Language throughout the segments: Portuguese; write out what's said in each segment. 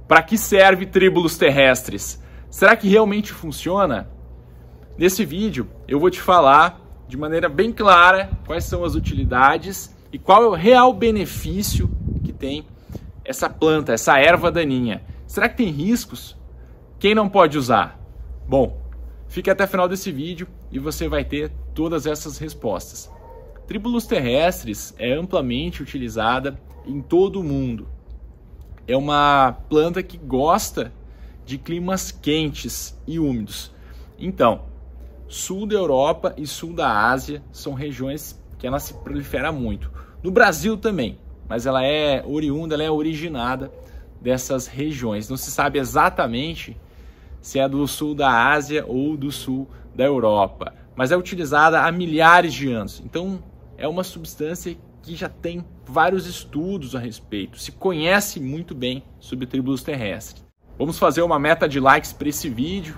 Para que serve Tribulus terrestres? Será que realmente funciona? Nesse vídeo eu vou te falar de maneira bem clara quais são as utilidades e qual é o real benefício que tem essa planta, essa erva daninha. Será que tem riscos? Quem não pode usar? Bom, fique até o final desse vídeo e você vai ter todas essas respostas. Tribulus terrestres é amplamente utilizada em todo o mundo. É uma planta que gosta de climas quentes e úmidos. Então, sul da Europa e sul da Ásia são regiões que ela se prolifera muito. No Brasil também, mas ela é oriunda, ela é originada dessas regiões. Não se sabe exatamente se é do sul da Ásia ou do sul da Europa, mas é utilizada há milhares de anos. Então, é uma substância que já tem vários estudos a respeito, se conhece muito bem sobre Tribulus terrestres. Vamos fazer uma meta de likes para esse vídeo,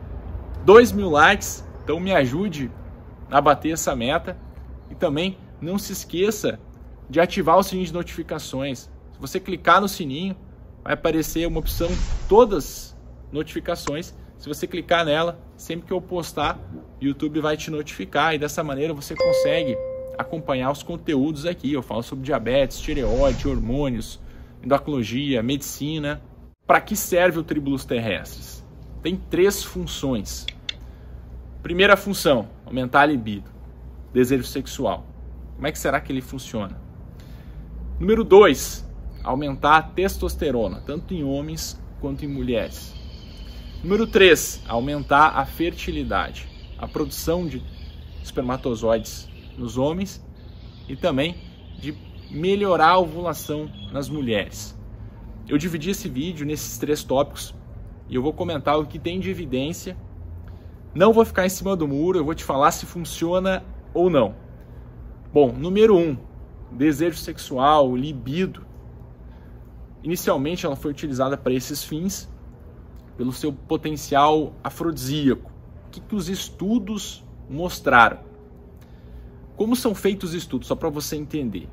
2.000 likes, então me ajude a bater essa meta. E também não se esqueça de ativar o sininho de notificações. Se você clicar no sininho, vai aparecer uma opção, todas notificações. Se você clicar nela, sempre que eu postar, o YouTube vai te notificar e dessa maneira você consegue acompanhar os conteúdos aqui. Eu falo sobre diabetes, tireoide, hormônios, endocrinologia, medicina. Para que serve o Tribulus terrestres? Tem 3 funções. Primeira função, aumentar a libido, desejo sexual. Como é que será que ele funciona? Número 2, aumentar a testosterona, tanto em homens quanto em mulheres. Número 3, aumentar a fertilidade, a produção de espermatozoides nos homens e também de melhorar a ovulação nas mulheres. Eu dividi esse vídeo nesses 3 tópicos e eu vou comentar o que tem de evidência. Não vou ficar em cima do muro, eu vou te falar se funciona ou não. Bom, número 1, desejo sexual, libido. Inicialmente ela foi utilizada para esses fins, pelo seu potencial afrodisíaco. O que os estudos mostraram? Como são feitos os estudos? Só para você entender.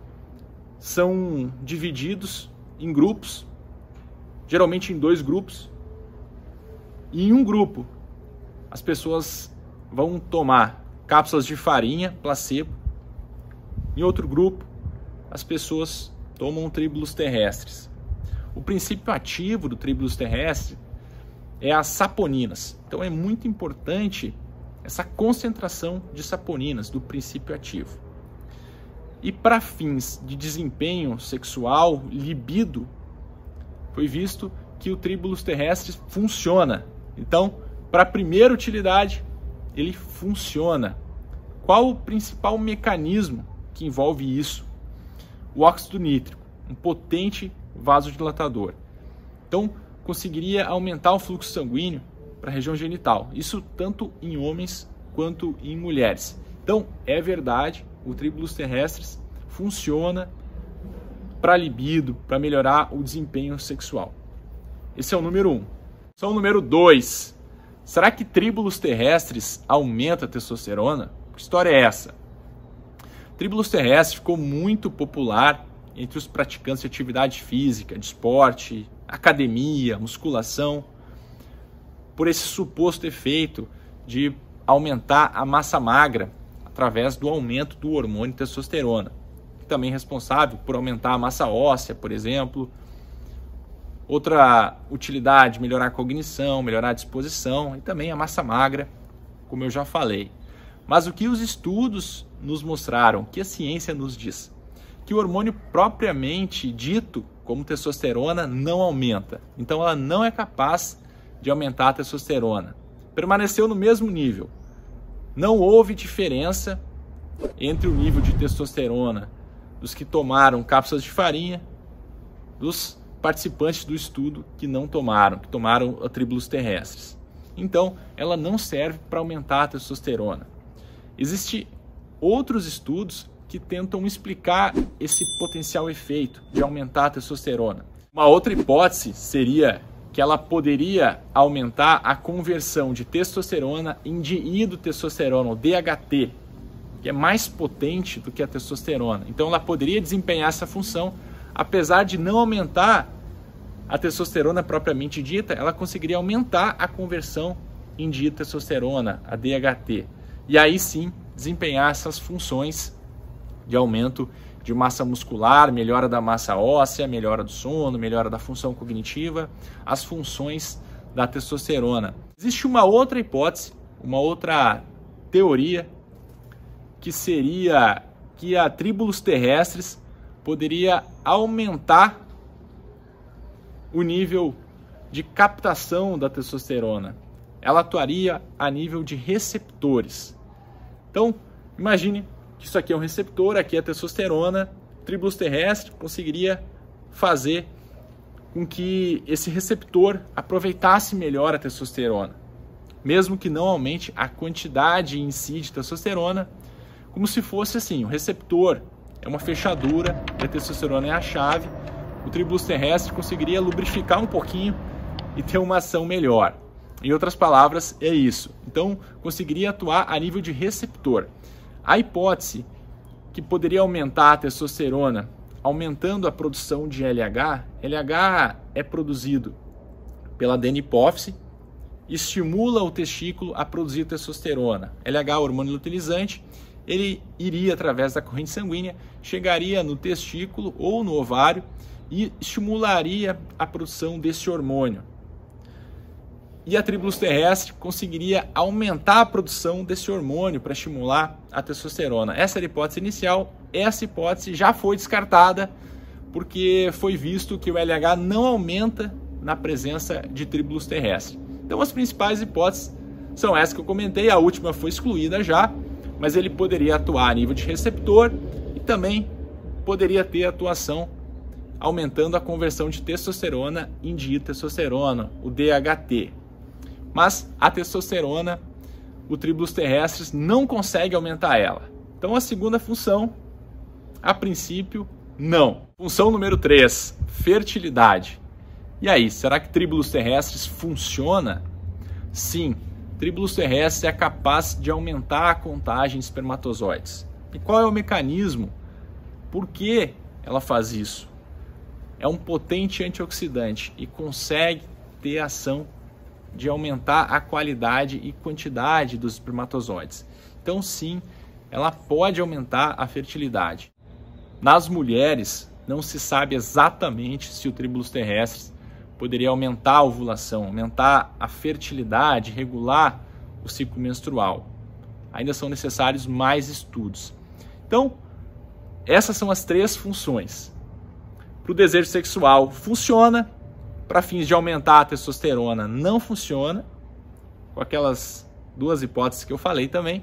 São divididos em grupos, geralmente em 2 grupos. E em um grupo, as pessoas vão tomar cápsulas de farinha, placebo. Em outro grupo, as pessoas tomam Tribulus terrestres. O princípio ativo do Tribulus terrestre é as saponinas. Então é muito importante essa concentração de saponinas do princípio ativo. E para fins de desempenho sexual, libido, foi visto que o Tribulus terrestres funciona. Então, para a primeira utilidade, ele funciona. Qual o principal mecanismo que envolve isso? O óxido nítrico, um potente vasodilatador. Então, conseguiria aumentar o fluxo sanguíneo para a região genital. Isso tanto em homens quanto em mulheres. Então, é verdade, o Tribulus terrestres funciona para libido, para melhorar o desempenho sexual. Esse é o número 1. Só o número 2. Será que Tribulus terrestres aumenta a testosterona? Que história é essa? Tribulus terrestres ficou muito popular entre os praticantes de atividade física, de esporte, academia, musculação, por esse suposto efeito de aumentar a massa magra através do aumento do hormônio testosterona, que também é responsável por aumentar a massa óssea, por exemplo. Outra utilidade, melhorar a cognição, melhorar a disposição e também a massa magra, como eu já falei. Mas o que os estudos nos mostraram, o que a ciência nos diz? Que o hormônio propriamente dito, como testosterona, não aumenta. Então ela não é capaz de aumentar a testosterona. Permaneceu no mesmo nível. Não houve diferença entre o nível de testosterona dos que tomaram cápsulas de farinha, dos participantes do estudo que não tomaram, que tomaram a Tribulus terrestres. Então, ela não serve para aumentar a testosterona. Existem outros estudos que tentam explicar esse potencial efeito de aumentar a testosterona. Uma outra hipótese seria que ela poderia aumentar a conversão de testosterona em dihidrotestosterona, ou DHT, que é mais potente do que a testosterona. Então ela poderia desempenhar essa função, apesar de não aumentar a testosterona propriamente dita, ela conseguiria aumentar a conversão em ditestosterona, a DHT, e aí sim desempenhar essas funções de aumento de massa muscular, melhora da massa óssea, melhora do sono, melhora da função cognitiva, as funções da testosterona. Existe uma outra hipótese, uma outra teoria, que seria que a Tribulus terrestris poderia aumentar o nível de captação da testosterona. Ela atuaria a nível de receptores. Então, imagine que isso aqui é um receptor, aqui é a testosterona. Tribulus terrestris conseguiria fazer com que esse receptor aproveitasse melhor a testosterona, mesmo que não aumente a quantidade em si de testosterona, como se fosse assim, o receptor é uma fechadura e a testosterona é a chave. O Tribulus terrestris conseguiria lubrificar um pouquinho e ter uma ação melhor. Em outras palavras, é isso. Então, conseguiria atuar a nível de receptor. A hipótese que poderia aumentar a testosterona, aumentando a produção de LH, LH é produzido pela adenipófise, estimula o testículo a produzir testosterona. LH, hormônio luteinizante, ele iria através da corrente sanguínea, chegaria no testículo ou no ovário e estimularia a produção desse hormônio. E a Tribulus terrestris conseguiria aumentar a produção desse hormônio para estimular a testosterona. Essa era a hipótese inicial. Essa hipótese já foi descartada porque foi visto que o LH não aumenta na presença de Tribulus terrestris. Então as principais hipóteses são essas que eu comentei. A última foi excluída já, mas ele poderia atuar a nível de receptor e também poderia ter atuação aumentando a conversão de testosterona em ditestosterona, o DHT. Mas a testosterona, o Tribulus terrestris não consegue aumentar ela. Então a segunda função, a princípio, não. Função número 3, fertilidade. E aí, será que Tribulus terrestris funciona? Sim, Tribulus terrestris é capaz de aumentar a contagem de espermatozoides. E qual é o mecanismo? Por que ela faz isso? É um potente antioxidante e consegue ter ação de aumentar a qualidade e quantidade dos espermatozoides. Então, sim, ela pode aumentar a fertilidade. Nas mulheres, não se sabe exatamente se o Tribulus terrestris poderia aumentar a ovulação, aumentar a fertilidade, regular o ciclo menstrual. Ainda são necessários mais estudos. Então, essas são as 3 funções. Para o desejo sexual, funciona. Para fins de aumentar a testosterona, não funciona. Com aquelas 2 hipóteses que eu falei também.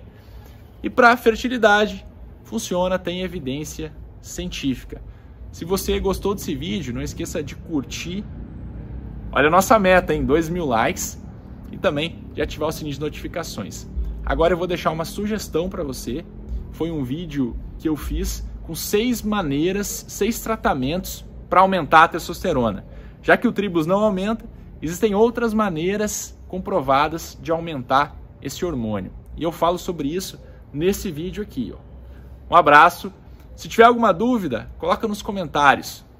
E para a fertilidade, funciona, tem evidência científica. Se você gostou desse vídeo, não esqueça de curtir. Olha a nossa meta, hein? 2.000 likes. E também de ativar o sininho de notificações. Agora eu vou deixar uma sugestão para você. Foi um vídeo que eu fiz com 6 maneiras, 6 tratamentos para aumentar a testosterona. Já que o Tribulus não aumenta, existem outras maneiras comprovadas de aumentar esse hormônio. E eu falo sobre isso nesse vídeo aqui. Um abraço. Se tiver alguma dúvida, coloca nos comentários.